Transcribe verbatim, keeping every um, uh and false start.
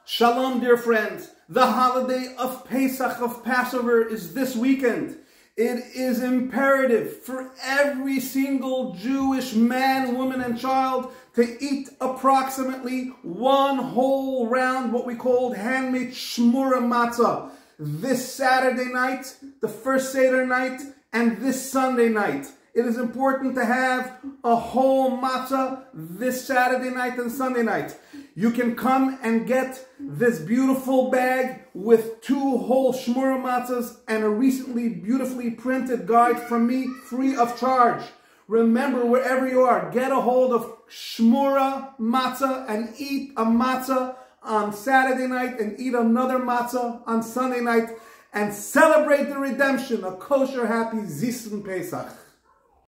Shalom, dear friends. The holiday of Pesach, of Passover, is this weekend. It is imperative for every single Jewish man, woman, and child to eat approximately one whole round, what we called handmade shmura matzah, this Saturday night, the first Seder night, and this Sunday night. It is important to have a whole matzah this Saturday night and Sunday night. You can come and get this beautiful bag with two whole shmura matzahs and a recently beautifully printed guide from me, free of charge. Remember, wherever you are, get a hold of shmura matzah and eat a matzah on Saturday night and eat another matzah on Sunday night and celebrate the redemption, a kosher, happy Zisen Pesach.